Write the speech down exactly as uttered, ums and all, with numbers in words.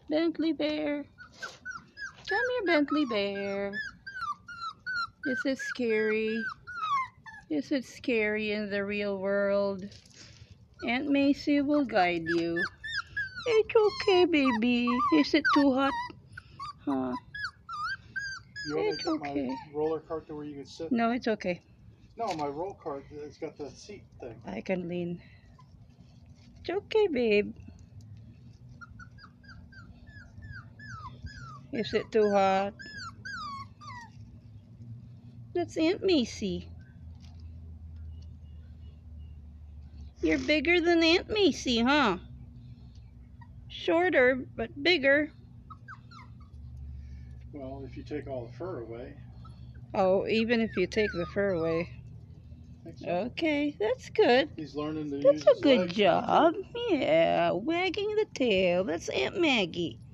Bentley Bear. Come here, Bentley Bear. This is scary. This is scary in the real world. Aunt Macy will guide you. It's okay, baby. Is it too hot? Huh? You want me It's to get okay. my roller cart to where you can sit? No, it's okay. No, my roll cart, it's got the seat thing. I can lean. It's okay, babe. Is it too hot? That's Aunt Macy. You're bigger than Aunt Macy, huh? Shorter, but bigger. Well, if you take all the fur away. Oh, even if you take the fur away. I think so. Okay, that's good. He's learning to That's use a his good legs. job. Yeah, wagging the tail. That's Aunt Maggie.